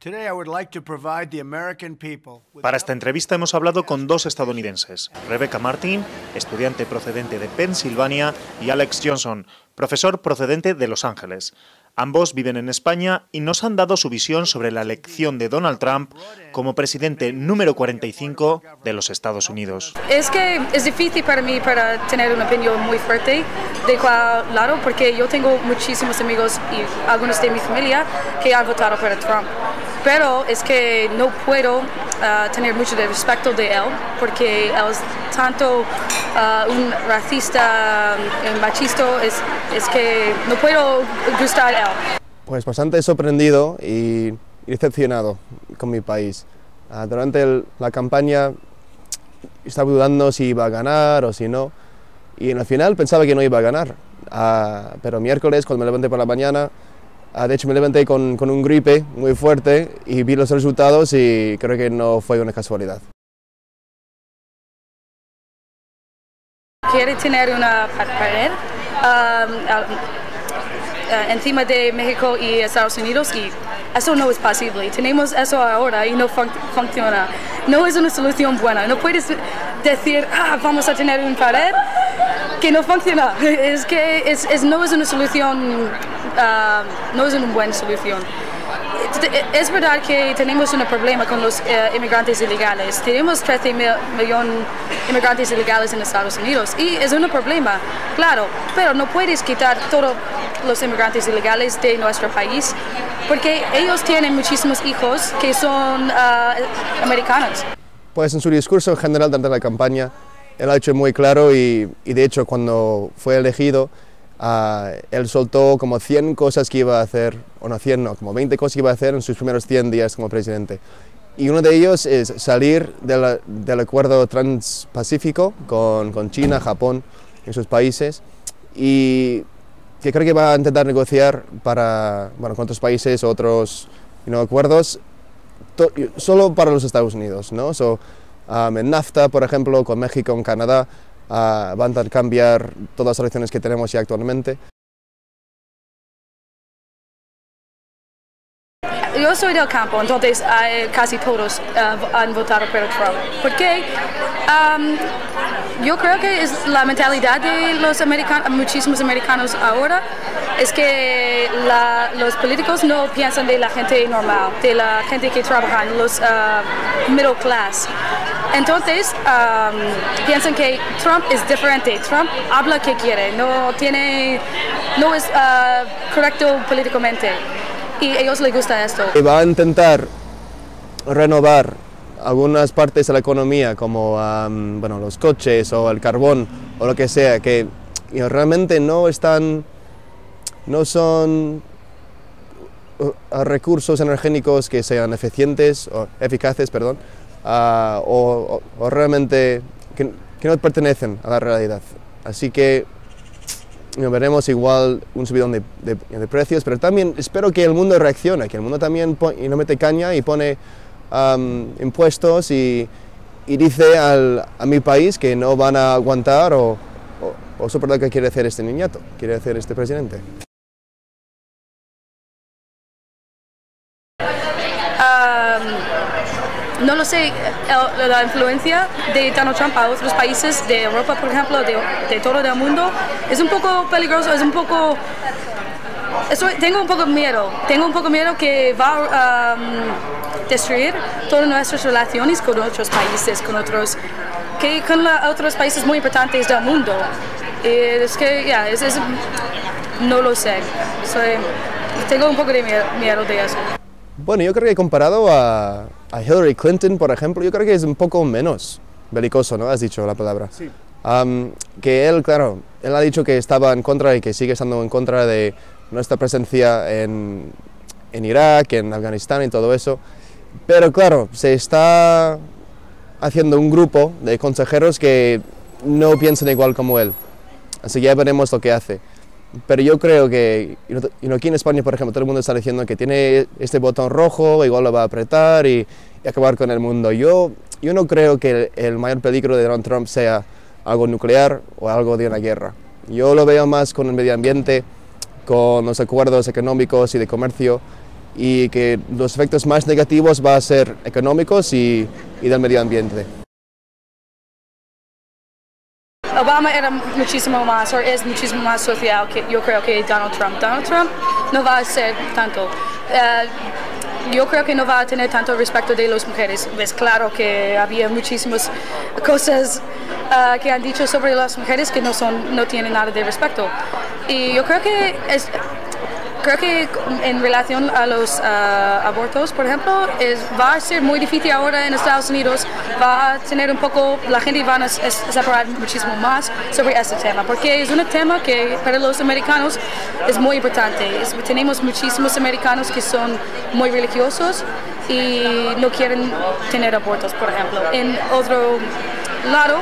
Para esta entrevista hemos hablado con dos estadounidenses, Rebecca Martin, estudiante procedente de Pensilvania, y Alex Johnson, profesor procedente de Los Ángeles. Ambos viven en España y nos han dado su visión sobre la elección de Donald Trump como presidente número 45 de los Estados Unidos. Es que es difícil para mí para tener una opinión muy fuerte de cuál lado, porque yo tengo muchísimos amigos y algunos de mi familia que han votado por Trump. Pero es que no puedo tener mucho de respeto de él, porque él es tanto un racista, un machista, es que no puedo gustar a él. Pues bastante sorprendido y decepcionado con mi país. Durante la campaña estaba dudando si iba a ganar o si no, y al final pensaba que no iba a ganar. Pero miércoles, cuando me levanté por la mañana, de hecho me levanté con un gripe muy fuerte y vi los resultados y creo que no fue una casualidad. Quiere tener una pared encima de México y Estados Unidos, y eso no es posible. Tenemos eso ahora y no funciona. No es una solución buena. No puedes decir, vamos a tener una pared que no funciona. Es que no es una solución, no es una buena solución. Es verdad que tenemos un problema con los inmigrantes ilegales. Tenemos 13 millones de inmigrantes ilegales en Estados Unidos y es un problema, claro, pero no puedes quitar todos los inmigrantes ilegales de nuestro país, porque ellos tienen muchísimos hijos que son americanos. Pues en su discurso general durante la campaña, él ha hecho muy claro y de hecho cuando fue elegido, él soltó como 100 cosas que iba a hacer, o no 100, no, como 20 cosas que iba a hacer en sus primeros 100 días como presidente. Y uno de ellos es salir del acuerdo transpacífico con China, Japón y sus países, y que creo que va a intentar negociar con otros países, otros acuerdos, solo para los Estados Unidos, ¿no? En NAFTA, por ejemplo, con México, con Canadá, van a intercambiar todas las relaciones que tenemos ya actualmente. Yo soy del campo, entonces casi todos han votado por Trump. ¿Por qué? Yo creo que es la mentalidad de los americanos, muchísimos americanos ahora, es que los políticos no piensan de la gente normal, de la gente que trabaja, los middle class. Entonces, piensan que Trump es diferente. Trump habla que quiere, no es correcto políticamente. Y a ellos les gusta esto. Va a intentar renovar algunas partes de la economía, como los coches o el carbón o lo que sea, que realmente no son recursos energéticos que sean eficicaces, o realmente que no pertenecen a la realidad. Así que veremos igual un subidón de precios, pero también espero que el mundo reaccione, que el mundo también no mete caña y pone impuestos y dice a mi país que no van a aguantar o soportar lo que quiere hacer este niñato, quiere hacer este presidente. No lo sé, la influencia de Donald Trump a otros países de Europa, por ejemplo, de todo el mundo, es un poco peligroso, tengo un poco de miedo que va a destruir todas nuestras relaciones con otros países, con otros países muy importantes del mundo. Es que, no lo sé, tengo un poco de miedo de eso. Bueno, yo creo que comparado a Hillary Clinton, por ejemplo, yo creo que es un poco menos belicoso, ¿no? Has dicho la palabra. Sí. Que él, claro, él ha dicho que estaba en contra y que sigue estando en contra de nuestra presencia en Irak, en Afganistán y todo eso. Pero claro, se está haciendo un grupo de consejeros que no piensan igual como él. Así que ya veremos lo que hace. Pero yo creo que aquí en España, por ejemplo, todo el mundo está diciendo que tiene este botón rojo, igual lo va a apretar y acabar con el mundo. Yo no creo que el mayor peligro de Donald Trump sea algo nuclear o algo de una guerra. Yo lo veo más con el medio ambiente, con los acuerdos económicos y de comercio, y que los efectos más negativos van a ser económicos y del medio ambiente. Obama era muchísimo más, o es muchísimo más social que yo creo que Donald Trump. Donald Trump no va a ser tanto. Yo creo que no va a tener tanto respeto de las mujeres. Es claro que había muchísimas cosas que han dicho sobre las mujeres que no tienen nada de respeto. Y yo creo que en relación a los abortos, por ejemplo, va a ser muy difícil ahora en Estados Unidos, va a tener un poco, la gente va a separar muchísimo más sobre este tema, porque es un tema que para los americanos es muy importante. Tenemos muchísimos americanos que son muy religiosos y no quieren tener abortos, por ejemplo. En otro lado,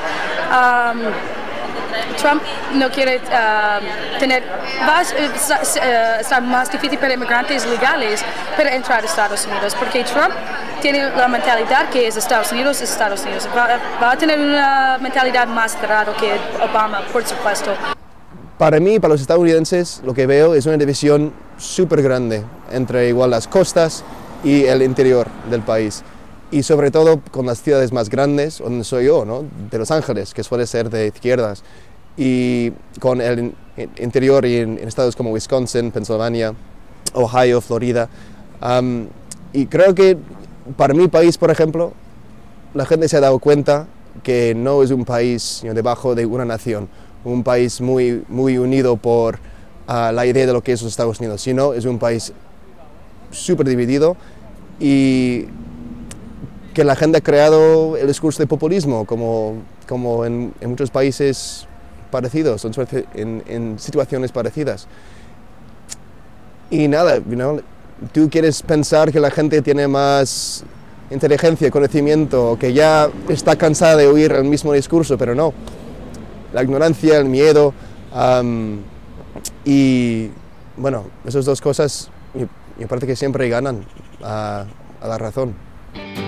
Trump no quiere tener, estar más difícil para inmigrantes legales para entrar a Estados Unidos, porque Trump tiene la mentalidad que es Estados Unidos, es Estados Unidos. Va a tener una mentalidad más cerrada que Obama, por supuesto. Para mí, para los estadounidenses, lo que veo es una división súper grande entre igual las costas y el interior del país. Y sobre todo con las ciudades más grandes, donde soy yo, ¿no? De Los Ángeles, que suele ser de izquierdas, y con el interior y en estados como Wisconsin, Pensilvania, Ohio, Florida. Y creo que para mi país, por ejemplo, la gente se ha dado cuenta que no es un país debajo de una nación, un país muy unido por la idea de lo que es los Estados Unidos, sino es un país súper dividido y que la gente ha creado el discurso de populismo, como en muchos países parecidos, en situaciones parecidas. Y nada, tú quieres pensar que la gente tiene más inteligencia, conocimiento, que ya está cansada de oír el mismo discurso, pero no. La ignorancia, el miedo, y bueno, esas dos cosas me parece que siempre ganan a la razón.